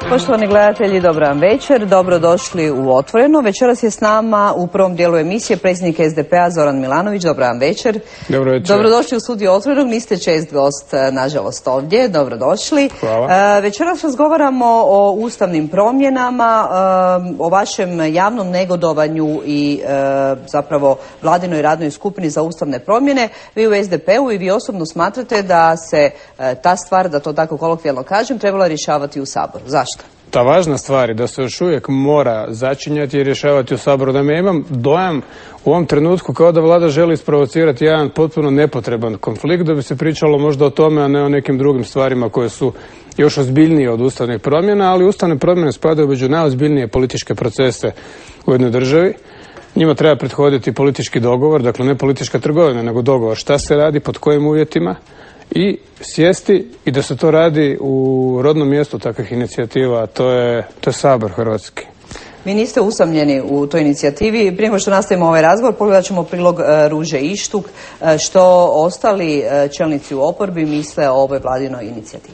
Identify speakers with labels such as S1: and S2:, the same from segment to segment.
S1: Poštovani gledatelji, dobro vam večer, dobrodošli u Otvoreno. Večeras je s nama u prvom dijelu emisije predsjednik SDP-a Zoran Milanović. Dobro vam večer.
S2: Dobro večer.
S1: Dobrodošli u studio Otvorenog, niste čest gost, nažalost, ovdje. Dobrodošli.
S2: Hvala.
S1: Večeras razgovaramo o ustavnim promjenama, o vašem javnom negodovanju i zapravo vladinoj radnoj skupini za ustavne promjene. Vi u SDP-u i vi osobno smatrate da se ta stvar, da to tako kolokvijalno kažem, trebala rješavati u Saboru. Zašto?
S2: Ta važna stvar je da se još uvijek mora začinjati i rješavati u Saboru. Da imam dojam u ovom trenutku kao da vlada želi isprovocirati jedan potpuno nepotreban konflikt, da bi se pričalo možda o tome, a ne o nekim drugim stvarima koje su još ozbiljnije od ustavnih promjena, ali ustavne promjene spadaju među najozbiljnije političke procese u jednoj državi. Njima treba prethoditi politički dogovor, dakle ne politička trgovina, nego dogovor šta se radi, pod kojim uvjetima, i sjesti i da se to radi u rodnom mjestu takvih inicijativa, to je Sabor hrvatski.
S1: Vi niste usamljeni u toj inicijativi. Prije nego što nastavimo ovaj razgovor, pogledat ćemo prilog Ruže Ištuk, što ostali čelnici u oporbi misle o ovoj vladinoj inicijativi.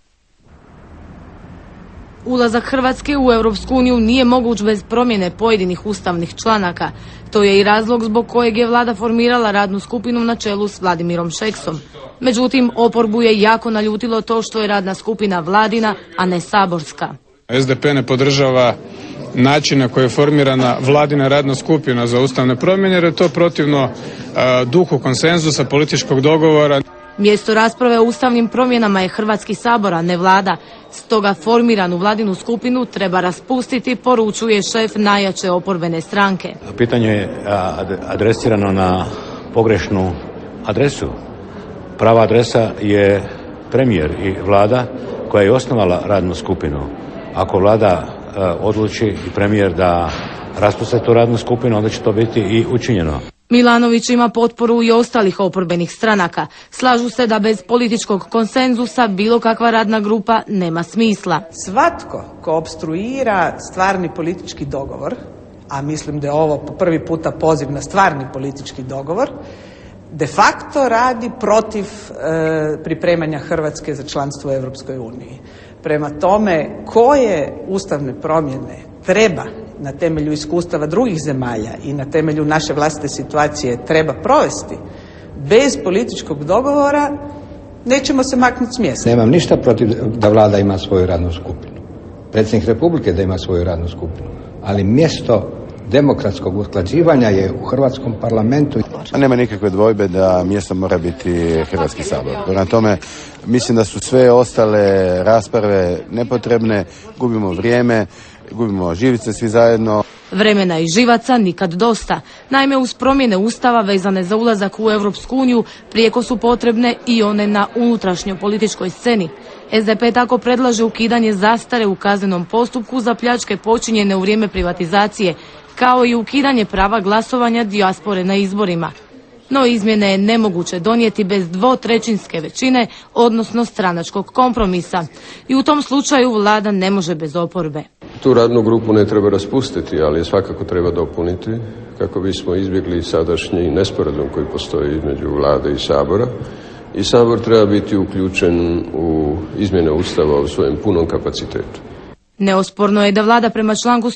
S3: Ulazak Hrvatske u Europsku uniju nije moguć bez promjene pojedinih ustavnih članaka. To je i razlog zbog kojeg je vlada formirala radnu skupinu na čelu s Vladimirom Šeksom. Međutim, oporbu je jako naljutilo to što je radna skupina vladina, a ne saborska.
S2: SDP ne podržava način na koji je formirana vladina radna skupina za ustavne promjene, jer je to protivno duhu konsenzusa, političkog dogovora.
S3: Mjesto rasprave o ustavnim promjenama je Hrvatski sabor, a ne vlada. Stoga formiranu vladinu skupinu treba raspustiti, poručuje šef najjače oporbene stranke.
S4: Pitanje je adresirano na pogrešnu adresu. Prava adresa je premijer i vlada koja je osnovala radnu skupinu. Ako vlada odluči i premijer da raspuste tu radnu skupinu, onda će to biti i učinjeno.
S3: Milanović ima potporu i ostalih oporbenih stranaka. Slažu se da bez političkog konsenzusa bilo kakva radna grupa nema smisla.
S5: Svatko ko opstruira stvarni politički dogovor, a mislim da je ovo po prvi puta poziv na stvarni politički dogovor, de facto radi protiv pripremanja Hrvatske za članstvo u Europskoj uniji. Prema tome, koje ustavne promjene treba na temelju iskustava drugih zemalja i na temelju naše vlastite situacije treba provesti, bez političkog dogovora nećemo se maknuti s mjesta.
S6: Nemam ništa protiv da vlada ima svoju radnu skupinu, predsjednik Republike da ima svoju radnu skupinu, ali mjesto demokratskog usklađivanja je u Hrvatskom parlamentu.
S7: Nema nikakve dvojbe da mjesto mora biti Hrvatski sabor. Prema tome, mislim da su sve ostale rasprave nepotrebne, gubimo vrijeme, gubimo živice svi zajedno.
S3: Vremena i živaca nikad dosta. Naime, uz promjene ustava vezane za ulazak u Europsku uniju prijeko su potrebne i one na unutrašnjoj političkoj sceni. SDP tako predlaže ukidanje zastare u kaznenom postupku za pljačke počinjene u vrijeme privatizacije, kao i ukidanje prava glasovanja dijaspore na izborima. No izmjene je nemoguće donijeti bez 2/3 većine, odnosno stranačkog kompromisa. I u tom slučaju vlada ne može bez oporbe.
S8: Tu radnu grupu ne treba raspustiti, ali je svakako treba dopuniti kako bismo izbjegli sadašnji nesporazum koji postoji između vlade i Sabora. I Sabor treba biti uključen u izmjene Ustava u svojem punom kapacitetu.
S3: Neosporno je da vlada prema članku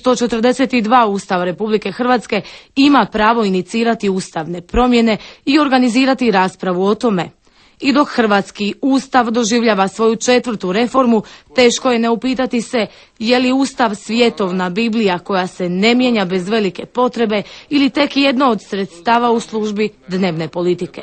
S3: 142 Ustava Republike Hrvatske ima pravo inicirati ustavne promjene i organizirati raspravu o tome. I dok hrvatski Ustav doživljava svoju 4. reformu, teško je ne upitati se je li Ustav svjetovna Biblija koja se ne mijenja bez velike potrebe ili tek jedno od sredstava u službi dnevne politike.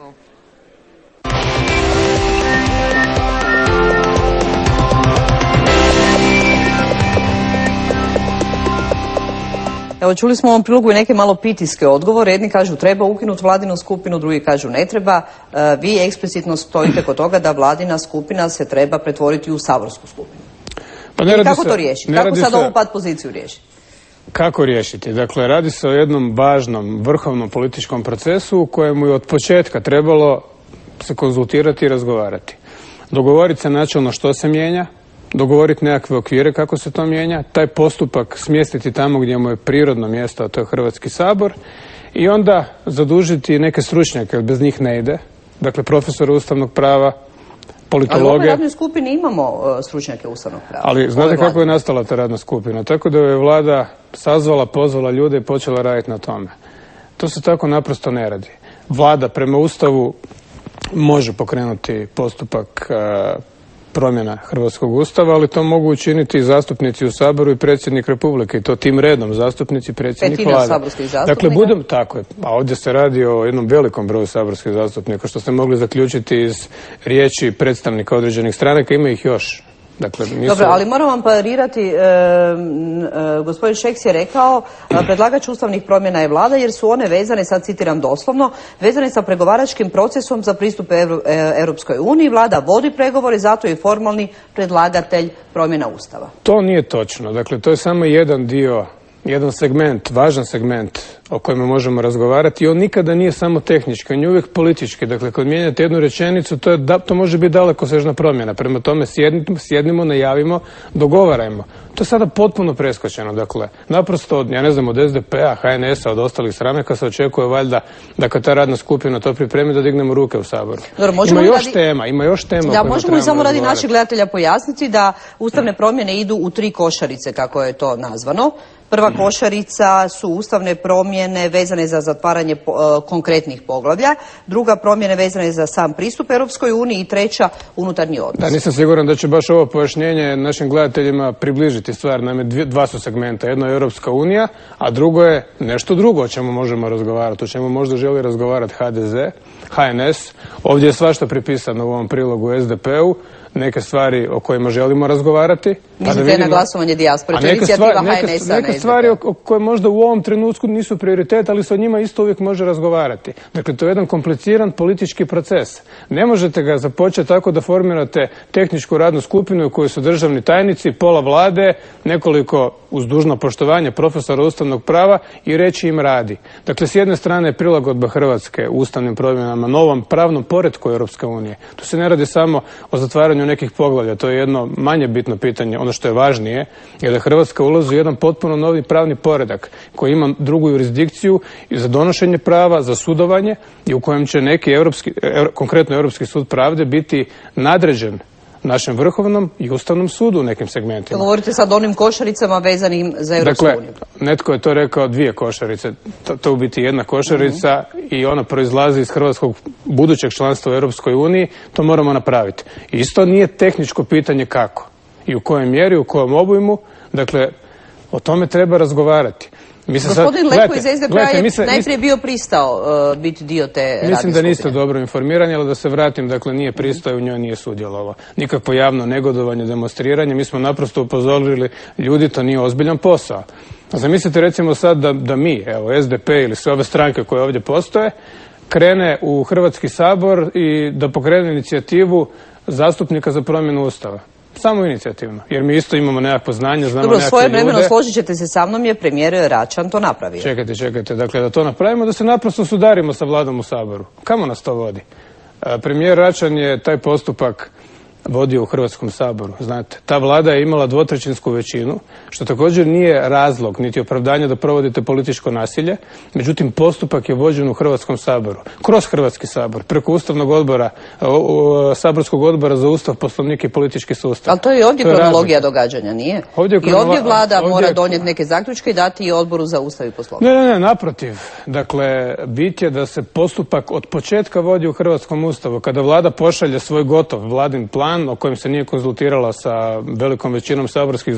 S1: Evo, čuli smo u ovom prilogu i neke malo pitijske odgovore. Jedni kažu treba ukinuti vladinu skupinu, drugi kažu ne treba. Vi eksplicitno stojite kod toga da vladina skupina se treba pretvoriti u saborsku skupinu. Pa kako to riješiti? Kako sad ovu pat poziciju riješiti?
S2: Kako riješiti? Dakle, radi se o jednom važnom vrhovnom političkom procesu u kojemu je od početka trebalo se konzultirati i razgovarati. Dogovoriti se načelno što se mijenja, dogovoriti nekakve okvire kako se to mijenja, taj postupak smjestiti tamo gdje mu je prirodno mjesto, a to je Hrvatski sabor, i onda zadužiti neke stručnjake, jer bez njih ne ide, dakle profesora ustavnog prava, politologe.
S1: Ali u ovoj radnoj skupini imamo stručnjake ustavnog prava.
S2: Ali znate kako je nastala ta radna skupina? Tako da je vlada sazvala, pozvala ljude i počela raditi na tome. To se tako naprosto ne radi. Vlada prema Ustavu može pokrenuti postupak promjena Hrvatskog ustava, ali to mogu učiniti i zastupnici u Saboru i predsjednik Republike, i to tim redom, zastupnici, predsjednik Vlade.
S1: Saborskih zastupnika.
S2: Dakle, tako je. A ovdje se radi o jednom velikom broju saborskih zastupnika, što ste mogli zaključiti iz riječi predstavnika određenih stranaka, ima ih još. Dakle,
S1: Dobro, ali moram vam parirati, gospodin Šeks je rekao, predlagač ustavnih promjena je vlada jer su one vezane, sad citiram doslovno, vezane sa pregovaračkim procesom za pristup Europskoj uniji. Vlada vodi pregovore, zato je formalni predlagatelj promjena ustava.
S2: To nije točno. Dakle, to je samo jedan dio, jedan segment, važan segment o kojem možemo razgovarati i on nikada nije samo tehnički, on je uvijek politički. Dakle, kad mijenjate jednu rečenicu, to može biti dalekosežna promjena. Prema tome sjednimo, najavimo, dogovarajmo. To je sada potpuno preskočeno. Dakle, naprosto, ja ne znam, od SDP-a, HNS-a, od ostalih stranaka se očekuje valjda da kad ta radna skupina to pripremi da dignemo ruke u Saboru.
S1: Dobro,
S2: ima još tema.
S1: Da, možemo li samo radi naših gledatelja pojasniti da ustavne promjene idu u 3 košarice, kako je to nazvano. Prva košarica su ustavne promjene vezane za zatvaranje konkretnih poglavlja, druga promjene vezane za sam pristup Europskoj uniji i treća unutarnji odnos.
S2: Da, nisam siguran da će baš ovo pojašnjenje našim gledateljima približiti stvar. Naime, dva su segmenta. Jedno je Europska unija, a drugo je nešto drugo o čemu možemo razgovarati, o čemu možda želi razgovarati HDZ, HNS. Ovdje je svašta pripisano u ovom prilogu SDP-u. Neke stvari o kojima želimo razgovarati.
S1: Mislite na glasovanje dijaspore, to je inicijativa HNS-a.
S2: Neke stvari o koje možda u ovom trenutku nisu prioritet, ali se o njima isto uvijek može razgovarati. Dakle, to je jedan kompliciran politički proces. Ne možete ga započeti tako da formirate tehničku radnu skupinu u kojoj su državni tajnici, pola vlade, nekoliko, uz dužno poštovanje, profesora ustavnog prava i reći im radi. Dakle, s jedne strane je prilagodba Hrvatske ustavnim promjenama, novom pravnom poretku Europske unije. Tu se ne radi samo o zatvaranju nekih poglavlja, to je jedno manje bitno pitanje. Ono što je važnije je da Hrvatska ulazi u jedan potpuno novi pravni poredak koji ima drugu jurisdikciju i za donošenje prava, za sudovanje i u kojem će neki konkretno Europski sud pravde biti nadređen našem vrhovnom i ustavnom sudu u nekim segmentima.
S1: Govorite sad o onim košaricama vezanim za Europsku uniju.
S2: Dakle, netko je to rekao 2 košarice. To u biti jedna košarica i ona proizlazi iz hrvatskog budućeg članstva u Europskoj uniji. To moramo napraviti. Isto nije tehničko pitanje kako i u kojoj mjeri, u kojem obujmu. Dakle, o tome treba razgovarati.
S1: Gospodin Leko iz SDP-a je najprije bio pristao biti dio te radne skupine.
S2: Mislim da niste dobro informirani, ali da se vratim, dakle nije pristao i u njoj nije sudjelovao. Nikakvo javno negodovanje, demonstriranje, mi smo naprosto upozorili ljudi, to nije ozbiljan posao. A zamislite recimo sad da mi, evo SDP ili sve ove stranke koje ovdje postoje, krene u Hrvatski sabor i da pokrene inicijativu zastupnika za promjenu Ustava. Samo inicijativno, jer mi isto imamo nekakvo znanje, znamo nekakve ljude.
S1: Svoje vremeno, složit ćete se sa mnom, je premijer Račan to napravio.
S2: Čekajte, dakle da to napravimo, da se naprosto sudarimo sa vladom u Saboru. Kamo nas to vodi? Premijer Račan je taj postupak vodio u Hrvatskom saboru, znate. Ta vlada je imala 2/3 većinu, što također nije razlog, niti opravdanje da provodite političko nasilje, međutim postupak je vođen u Hrvatskom saboru, kroz Hrvatski sabor, preko Ustavnog odbora, Saborskog odbora za Ustav, Poslovnik i politički sustav.
S1: Ali to je ovdje kronologija događanja, nije? I ovdje vlada mora donijeti neke zaključke i dati i odboru za Ustav i Poslovnik.
S2: Ne, naprotiv. Dakle, bit je da se postupak od početka vodi u Hrvatskom Ustavu. Kada vlada pošalje svoj gotov vladin plan o kojem se nije konzultirala sa velikom većinom saborskih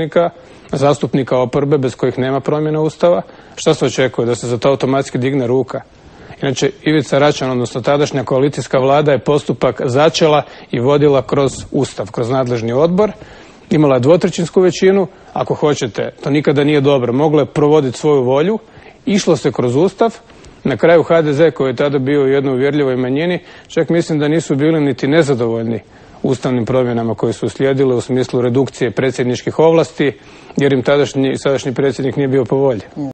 S2: zastupnika oporbe bez kojih nema promjena Ustava, šta se očekuje? Da se za to automatski digne ruka? Inače, Ivica Račan, odnosno tadašnja koalicijska vlada, je postupak začela i vodila kroz Ustav, kroz nadležni odbor. Imala je 2/3 većinu, ako hoćete, to nikada nije dobro. Mogla je provoditi svoju volju, išlo se kroz Ustav. Na kraju HDZ, koji je tada bio u jednoj uvjerljivoj manjini, čak mislim da nisu bili niti nezadovoljni ustavnim promjenama koje su uslijedile u smislu redukcije predsjedničkih ovlasti, jer im sadašnji predsjednik nije bio po volji.